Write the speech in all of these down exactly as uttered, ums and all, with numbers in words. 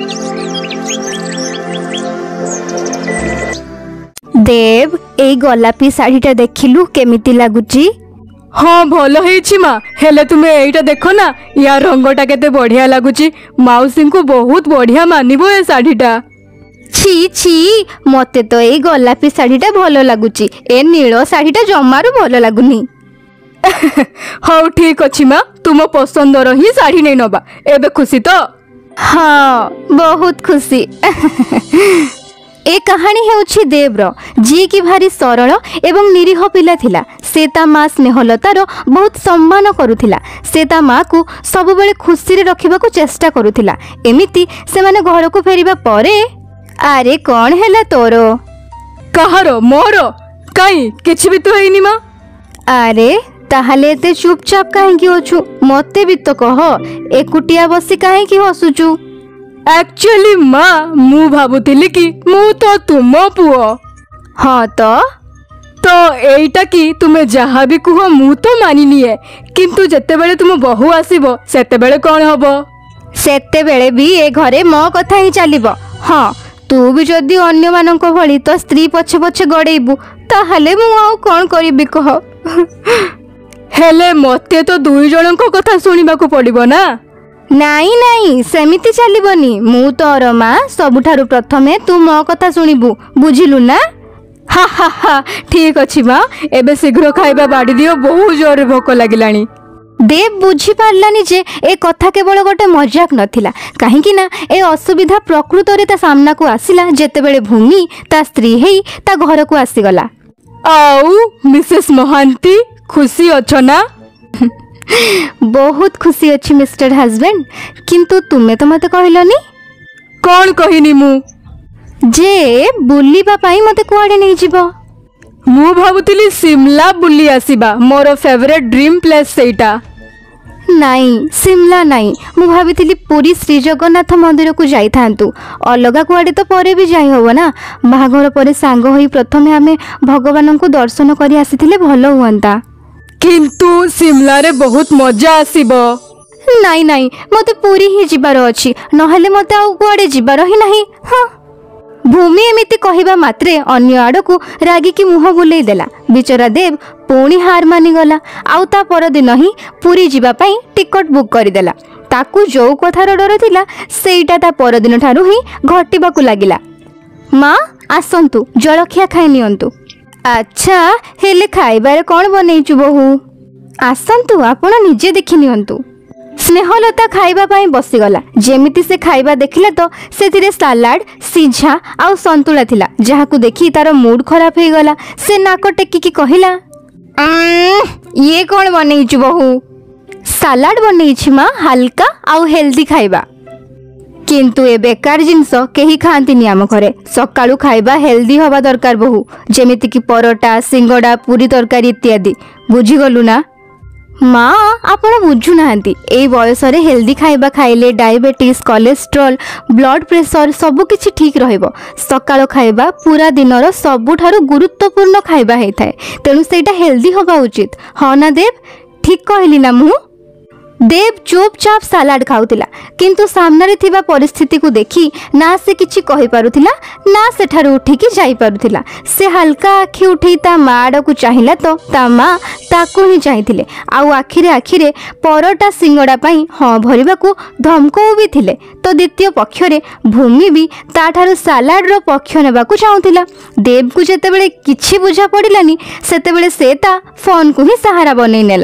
देव ए गोलापी शाढ़ीटा देखिलु केमिति लागुची? हाँ भल है माँ, हेले तुम्हें एटा देख ना, या रंगटा केते बढ़िया लगुची। मौसी को बहुत बढ़िया मानिबो ए शाढ़ीटा। छी छी मते तो ए गोलापी शाढ़ीटा भल लगुची, ए नील शाढ़ीटा जमारू भल लगुनी। हाँ ठीक अच्छी माँ, तुम पसंदर ही शाढ़ी नहीं नबा। एबे खुशी तो? हाँ बहुत खुशी। ए कहानी हेउछि देव्र, जी की भारी सरल एवं निरीह पिला थिला। से ता माँ स्नेहलतार बहुत सम्मान करुथिला। से ता माँ को सब बेले खुशी रे रखिबाकू चेष्टा करुथिला। एमिति से माने घर को फेरिबा परे अरे कौन हैला तोर? कहारो? मोर? काई किछि भी तो हेइनी माँ। अरे ताहले एते चुपचाप काहेकि अछु? मते भी तो कह, एकुटिया बसी काहेकि हसुचु? एक्चुअली माँ मु भाबुथिली कि मु तो तुम पुओ। हाँ तो तो एइटा कि तुमे जहा भी कुह मु तो मानी निए, किंतु जते बेले तुम बहु आसीबो सेते बेले कोन हबो? सेते बेले भी ए घरे मो कथा ही चलिबो। हाँ तू भी जदि अन्य मानक भली तो स्त्री पछे पछे गड़ेबू ताहले मु आउ कोन करिबि कह। हेले मते तो दुई जणन को कथा सुनिबाकू पड़िबो ना। नाई नाई सेमिति चलिबनी। मु तोर माँ, सबुठारु प्रथमे तू मो कथा सुनिबू, बुझिलु ना? हा हा हा ठीक अछि माँ, एबे शीघ्र खाइबा बाड़ी दियो, बहुत जोर भोक लागिलानी। देव बुझी पारलानी जे ए कथा केवल गोटे मजाक नथिला, काहेकि ना ए असुविधा प्रकृत रे ता सामना को आसिला जेतेबेले भूमि ता स्त्री हेई ता घर को आसीगला। आउ मिसेस महांती खुशी अछो ना? बहुत खुशी अच्छी मिस्टर हस्बैंड, किंतु तुमे तो मते कहलनी। कौन कहिनी मु? जे बुलिबा पाई मते कुआडे नहीं जीवो। मु भाबुतिली शिमला बुली आसीबा, मोर फेवरेट ड्रीम प्लेस सेटा। नाई शिमला नाई, मु भाबितिली पुरी श्री जगन्नाथ मंदिर को जाई थांतु। अलगा कुआडे तो परे भी जाई होबो ना। बाहाघर परे सांग होई प्रथमे आमे भगवान को दर्शन करी आसीथिले भल हुअंता। किंतु शिमला रे बहुत मजा आसीबो। नाई नाई मते पूरी ही जिबार अछि, नहले मते आउ कुआडे जिबार ही नाही। हाँ भूमि एमिति कहिबा मात्रे अन्य आड़ को रागी की मुह बुलेई देला। बिचरा देव पुणी हार मानी गला। आउ ता पर दिन ही पूरी जिबा पई टिकट बुक करि देला। ताकू जो कथार डर थिला सेईटा ता पर दिन ठारू ही घटिबाकू लागिला। माँ आसंतु जलखिया खाई नियंतु। अच्छा हेले खाइबारे कौन बनैचु बहु? आसंतु आपण निजे देखि नियंतु। स्नेहलता खाइबा पाई बसीगला। जेमिति से खाइबा देखिले तो सेथिरे सालाड, सिझा आउ संतुला थिला, जहाकू देखि तार मूड खराब हो गला। से नाक टेकी की कहिला, ये कौन बनैचु बहु? सालाड बनैछि माँ, हल्का आउ हेल्दी खाइबा। किंतु ए बेकार जिनस केही खांतिनी आम घरे। सकाळु खाइबा हेल्दी हवा दरकार बहु, जेमिति कि परोटा, सिंगड़ा, पूरी तरकारी इत्यादि। बुझी गलु ना? माँ आपण बुझु नाहंती। ए बयस रे हेल्दी खाइबा खाइले डायबिटीज, कोलेस्ट्रॉल, ब्लड प्रेशर सब किछि ठीक रहइबो। सकाळ खाइबा पूरा दिनर सबुठारु गुरुत्वपूर्ण खाइबा हेइथाय, तेणु सेटा हेल्दी होबा उचित। हाँ ना देव, ठीक कहली ना मु? देव चुपचाप सालाड खाउतिला, किंतु सामने थिबा परिस्थिति को देखी ना से किछि कहि पारुथिला ना सेठारु उठिकी जाई पारुथिला। से हल्का आखि उठेई ता माड़ को चाहिला तो ता माँ ताकू ही चाहिथिले। आउ आखिरे आखिरे परोटा सिंगड़ा पाई हाँ भरिबा को धमकौ भी थिले। तो द्वितीय पक्षरे भूमि भी ताठारु सालाड रो पक्ष नेबा को चाहुथिला। देव को जेतेबेले किछि बुझा पड़िलानी सेतेबेले से ता फोन को ही सहारा बनै नेला।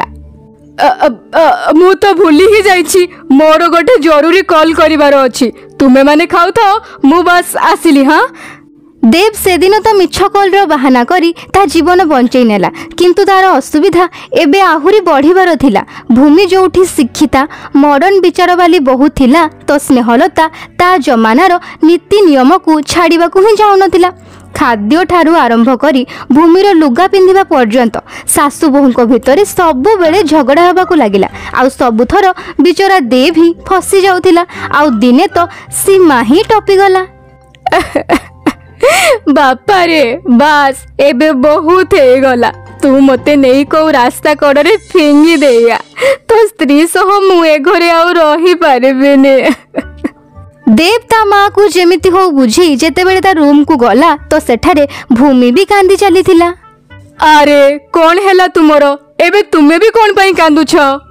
मु तो भूली ही जाइछि, मोर गोटे जरूरी कॉल करिवार अछि। तुमे माने खाउ तो मु बस आसिली। हाँ देव से दिन तो मिछ कॉल रो बहाना करी ता जीवन बंचई नेला, किंतु तार असुविधा एबे आहुरी बढ़िबार थिला। भूमि जोठी शिक्षिता मॉडर्न विचार वाली बहुत थिला, तो स्नेहलता ता जमानार नीति नियम को छाड़िबा को ही जाउ नथिला। खाद्य ठारू आरंभ करी भूमिर लुगा पिंधिबा पर्यंत सासु बोहूक भितर सबु बेले झगड़ा होबाकू लागिला। आउ सबुथर बिचरा देव ही फसी जाउथिला। आउ दिने तो सीमा ही टपी गला। बापा रे बास एबे बहुत हे गला। तू मते नहीं को रास्ता कड़े फिंगी देया, तो स्त्री सह मु ए घरे आउ रही पारिबेने। देव ता माँ को जेमिति हो बुझी जेतेबेले ता रूम को गला तो सेठारे भूमि भी कांदी चलीथिला। अरे कौन हैला तुमरो एबे तुमे भी कौन पई कांदुछ?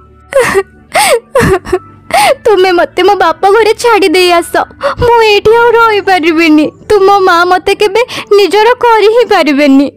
तुमे मते मो बापा घरे छाड़ी दे आस, मु एठी आ रही परिबिनी। तुम माँ मते केबे निजर करी ही परिबेनी।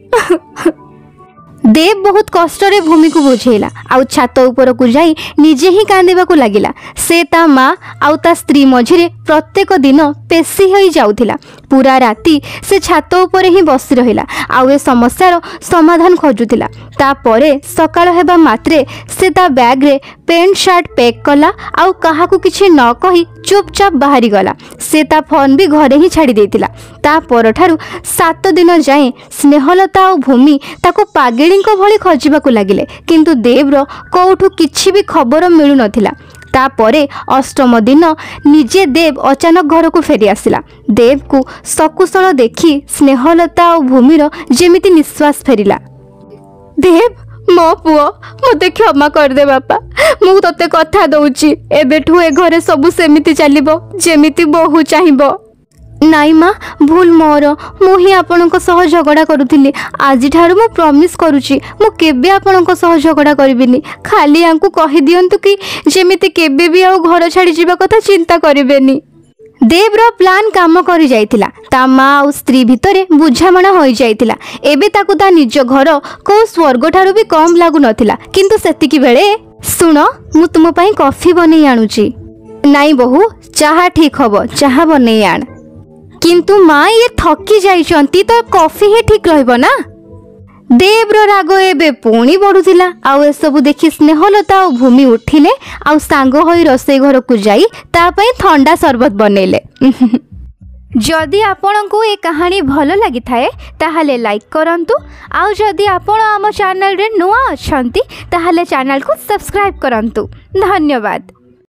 देव बहुत कष्ट रे भूमि को बुझेला आउ छात ऊपर को जाई निजे ही कांदिबा को लागिला। से ता माँ आउ ता स्त्री मझिरे प्रत्येक दिन पेशी होई जाउथिला। पूरा राति से छात ऊपर ही बसी रहिला आउ ए समस्यार समाधान खोजुथिला। ता परे सकाळ हेबा मात्रे से ता बैग रे पेंट शर्ट पैक कला आउ काहाकू किछि न कही चुपचाप बाहरी गला। से ता फोन भी घरे ही छाड़ी देथिला। ता परठारु सात दिन जाए स्नेहलता और भूमि ताको पागेळींको भली खोजिबाकू लागिले, किंतु देवरो कोउठू किछि भी खबर मिलु नथिला। तापरे अष्टम दिन निजे देव अचानक घर को फेरी आसिला। देव को सकुशल देखी स्नेहलता और भूमिर जेमिति निश्वास फेरिला। देव मो पुओ मते क्षमा कर दे बापा, मु तते कथा दउची एबेठू ए घरे सब सेमिति चलिबो जेमिति बहु चाहिबो। नाई माँ भूल मोर, मु ही आपणक सह झगड़ा करुथिली। आज ठारू मु प्रॉमिस करूची मु केबे आपणक सह झगड़ा करिबिनी। खाली आंकु कहि दियंतु कि जेमिति केबे भी आ घर छाड़ी जीवा कथा चिंता करिबेनी। देवर प्लान काम करी जाइथिला। ता माँ और स्त्री भितरे बुझामणा होई जाइथिला। एबे ताकु ता निज घर को स्वर्ग ठारू भी कम लागु नथिला। किंतु सेतिकी बेले सुन मु तुम पई कॉफी बनै आनुची। नाई बहु चाहा ठीक हबो, चाहा बनै आण। किंतु माँ ये थकी जाइछंती तो कॉफी ही ठीक रहइबो ना। देव्र राग एबे पुणी बढ़ुथिला। आउ ए सब देखि स्नेहलता और भूमि उठिले आउ सांग होई रोसई घर को जाई ता पई ठंडा शरबत बनेले। जदि आपनकु ए कहानी भलो लागि थाए ताहाले लाइक करंतु। आउ जदि आपण आम चैनल रे नुआ अछंती ताहाले चैनल को सब्सक्राइब करंतु। धन्यवाद।